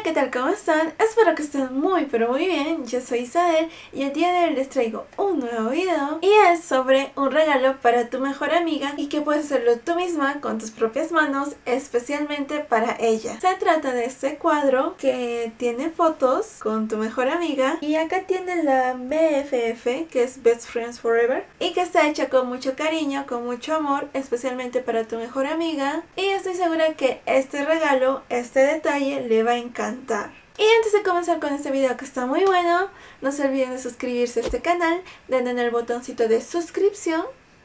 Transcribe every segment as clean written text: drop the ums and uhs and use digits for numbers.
¿qué tal? ¿Cómo están? Espero que estén muy pero muy bien. Yo soy Isabel y el día de hoy les traigo un nuevo video y es sobre un regalo para tu mejor amiga y que puedes hacerlo tú misma con tus propias manos, especialmente para ella. Se trata de este cuadro que tiene fotos con tu mejor amiga y acá tiene la BFF, que es Best Friends Forever, y que está hecha con mucho cariño, con mucho amor, especialmente para tu mejor amiga, y estoy segura que este regalo, este detalle le va a encantar. Y antes de comenzar con este video que está muy bueno, no se olviden de suscribirse a este canal, denle en el botoncito de suscripción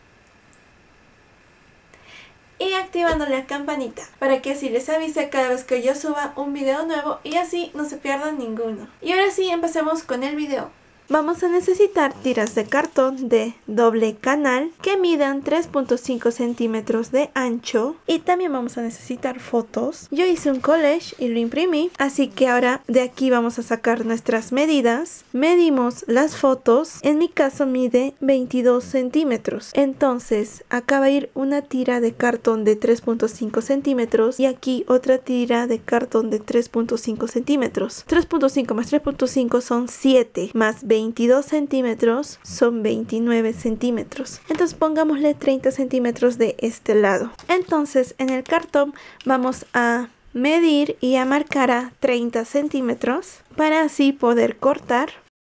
y activando la campanita para que así les avise cada vez que yo suba un video nuevo y así no se pierdan ninguno. Y ahora sí, empecemos con el video. Vamos a necesitar tiras de cartón de doble canal que midan 3.5 centímetros de ancho y también vamos a necesitar fotos. Yo hice un collage y lo imprimí, así que ahora de aquí vamos a sacar nuestras medidas. Medimos las fotos, en mi caso mide 22 centímetros, entonces acá va a ir una tira de cartón de 3.5 centímetros y aquí otra tira de cartón de 3.5 centímetros. 3.5 más 3.5 son 7 más 22 centímetros son 29 centímetros. Entonces pongámosle 30 centímetros de este lado. Entonces en el cartón vamos a medir y a marcar a 30 centímetros para así poder cortar.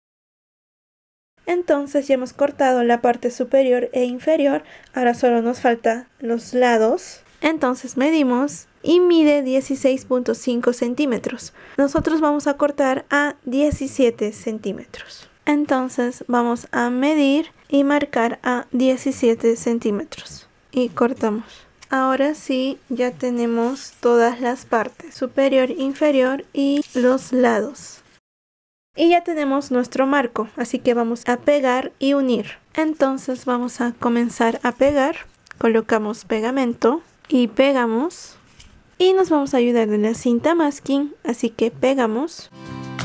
Entonces ya hemos cortado la parte superior e inferior. Ahora solo nos falta los lados. Entonces medimos y mide 16.5 centímetros. Nosotros vamos a cortar a 17 centímetros. Entonces vamos a medir y marcar a 17 centímetros. Y cortamos. Ahora sí, ya tenemos todas las partes, superior, inferior y los lados. Y ya tenemos nuestro marco, así que vamos a pegar y unir. Entonces vamos a comenzar a pegar. Colocamos pegamento y pegamos. Y nos vamos a ayudar de la cinta masking, así que pegamos.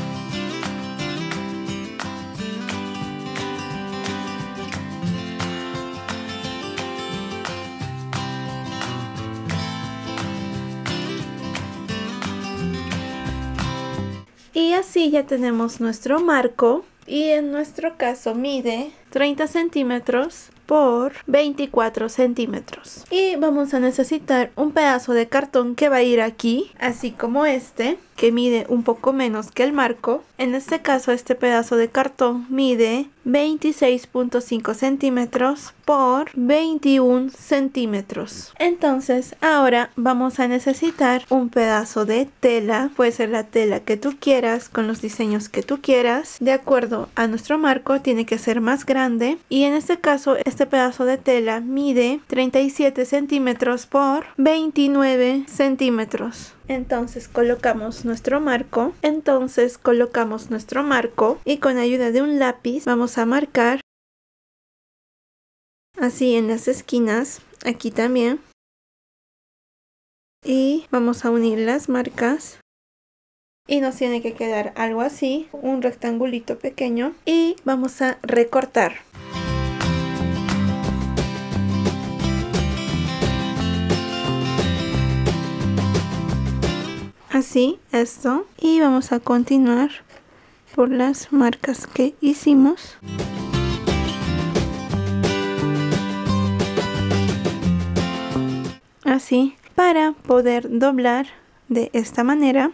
Y así ya tenemos nuestro marco y en nuestro caso mide 30 centímetros por 24 centímetros. Y vamos a necesitar un pedazo de cartón que va a ir aquí, así como este, que mide un poco menos que el marco. En este caso este pedazo de cartón mide 26.5 centímetros por 21 centímetros. Entonces ahora vamos a necesitar un pedazo de tela, puede ser la tela que tú quieras, con los diseños que tú quieras, de acuerdo a nuestro marco. Tiene que ser más grande y en este caso este pedazo de tela mide 37 centímetros por 29 centímetros. Entonces colocamos nuestro marco. Y con ayuda de un lápiz vamos a marcar así en las esquinas, aquí también. Y vamos a unir las marcas. Y nos tiene que quedar algo así, un rectangulito pequeño. Y vamos a recortar. Así, esto. Y vamos a continuar por las marcas que hicimos. Así, para poder doblar de esta manera.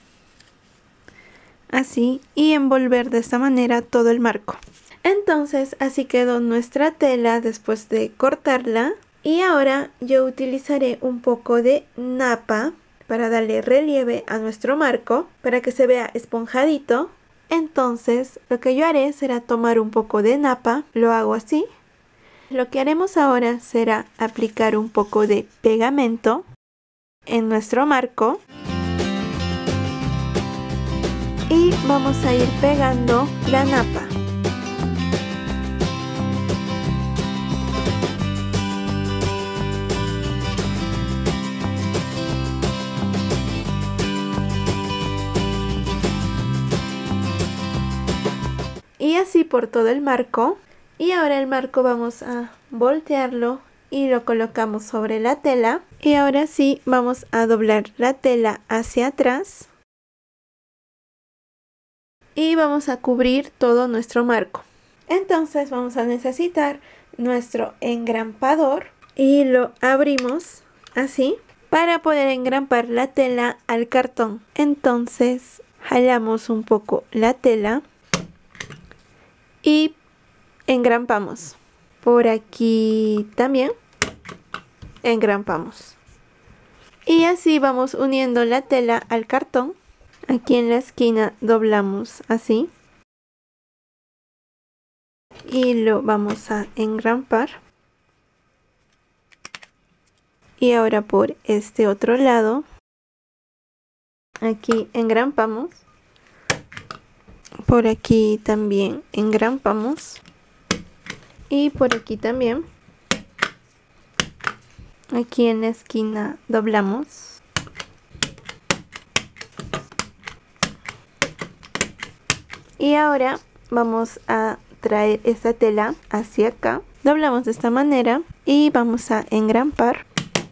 Así, y envolver de esta manera todo el marco. Entonces, así quedó nuestra tela después de cortarla. Y ahora yo utilizaré un poco de napa para darle relieve a nuestro marco, para que se vea esponjadito. Entonces lo que yo haré será tomar un poco de napa, lo hago así. Lo que haremos ahora será aplicar un poco de pegamento en nuestro marco. Y vamos a ir pegando la napa. Y así por todo el marco. Y ahora el marco vamos a voltearlo y lo colocamos sobre la tela. Y ahora sí vamos a doblar la tela hacia atrás. y vamos a cubrir todo nuestro marco. Entonces vamos a necesitar nuestro engrampador y lo abrimos así para poder engrampar la tela al cartón. Entonces jalamos un poco la tela y engrampamos. Por aquí también engrampamos. Y así vamos uniendo la tela al cartón. Aquí en la esquina doblamos así. Y lo vamos a engrampar. Y ahora por este otro lado, aquí engrampamos. Por aquí también engrampamos. Y por aquí también. Aquí en la esquina doblamos. Y ahora vamos a traer esta tela hacia acá. Doblamos de esta manera y vamos a engrampar.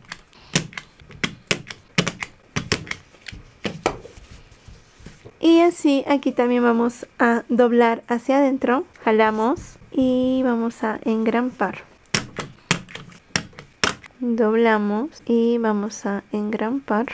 Y así aquí también vamos a doblar hacia adentro. Jalamos y vamos a engrampar. Doblamos y vamos a engrampar.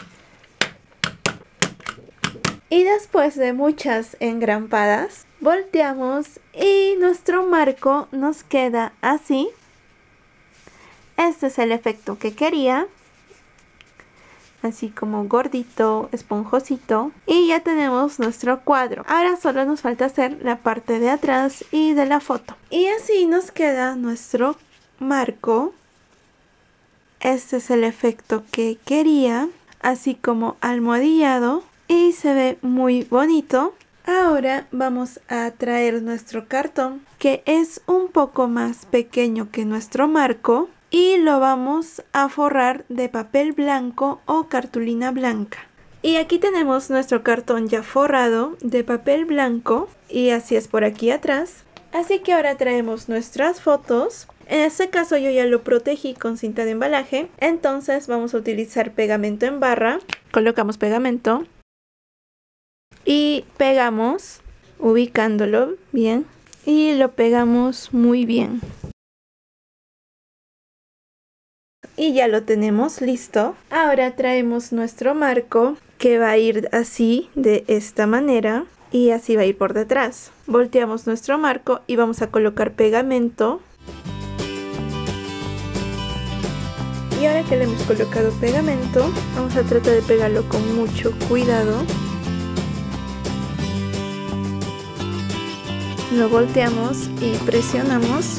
Y después de muchas engrampadas, volteamos y nuestro marco nos queda así. Este es el efecto que quería. Así como gordito, esponjosito. Y ya tenemos nuestro cuadro. Ahora solo nos falta hacer la parte de atrás y de la foto. Y así nos queda nuestro marco. Este es el efecto que quería. Así como almohadillado. Y se ve muy bonito. Ahora vamos a traer nuestro cartón, que es un poco más pequeño que nuestro marco. Y lo vamos a forrar de papel blanco o cartulina blanca. Y aquí tenemos nuestro cartón ya forrado de papel blanco. Y así es por aquí atrás. Así que ahora traemos nuestras fotos. En este caso yo ya lo protegí con cinta de embalaje. Entonces vamos a utilizar pegamento en barra. Colocamos pegamento. Y pegamos, ubicándolo bien. Y lo pegamos muy bien. Y ya lo tenemos listo. Ahora traemos nuestro marco, que va a ir así, de esta manera. Y así va a ir por detrás. Volteamos nuestro marco y vamos a colocar pegamento. Y ahora que le hemos colocado pegamento, vamos a tratar de pegarlo con mucho cuidado. Lo volteamos y presionamos.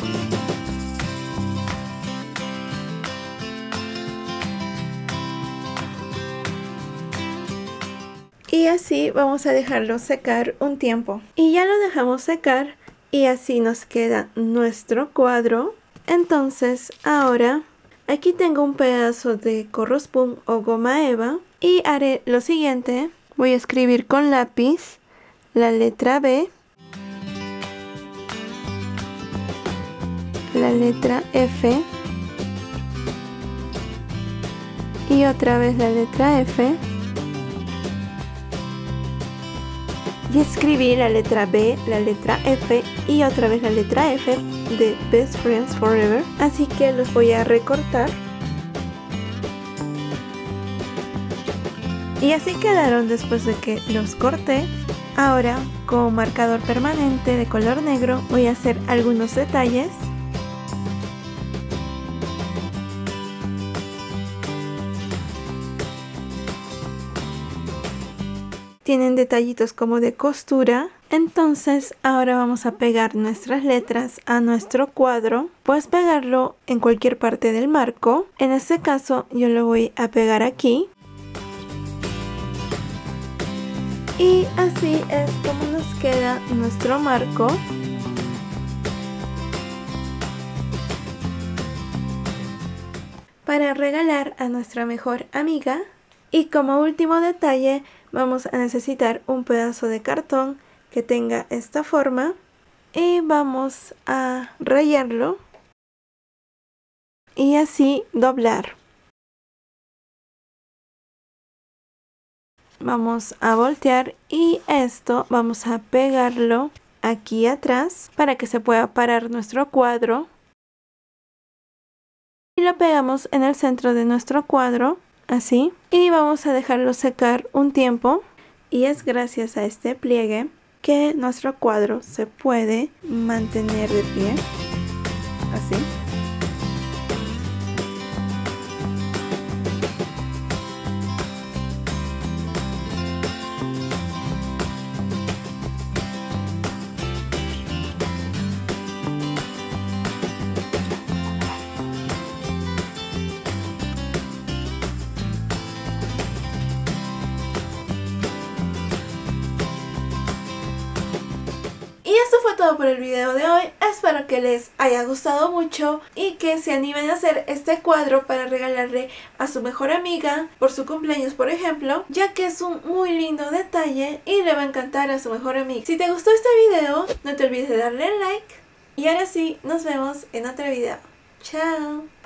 Y así vamos a dejarlo secar un tiempo. Y ya lo dejamos secar y así nos queda nuestro cuadro. Entonces ahora aquí tengo un pedazo de corrospun o goma eva y haré lo siguiente. Voy a escribir con lápiz la letra B, la letra F y otra vez la letra F. Y escribí la letra B, la letra F y otra vez la letra F de Best Friends Forever. Así que los voy a recortar. Y así quedaron después de que los corté. Ahora con marcador permanente de color negro voy a hacer algunos detalles. Tienen detallitos como de costura. Entonces ahora vamos a pegar nuestras letras a nuestro cuadro. Puedes pegarlo en cualquier parte del marco. En este caso yo lo voy a pegar aquí. Y así es como nos queda nuestro marco. Para regalar a nuestra mejor amiga. Y como último detalle vamos a necesitar un pedazo de cartón que tenga esta forma. Y vamos a rayarlo. Y así doblar. vamos a voltear y esto vamos a pegarlo aquí atrás para que se pueda parar nuestro cuadro. Y lo pegamos en el centro de nuestro cuadro, así. Y vamos a dejarlo secar un tiempo. Y es gracias a este pliegue que nuestro cuadro se puede mantener de pie, así. Y esto fue todo por el video de hoy. Espero que les haya gustado mucho y que se animen a hacer este cuadro para regalarle a su mejor amiga por su cumpleaños, por ejemplo, ya que es un muy lindo detalle y le va a encantar a su mejor amiga. Si te gustó este video, no te olvides de darle like. Y ahora sí, nos vemos en otro video. Chao.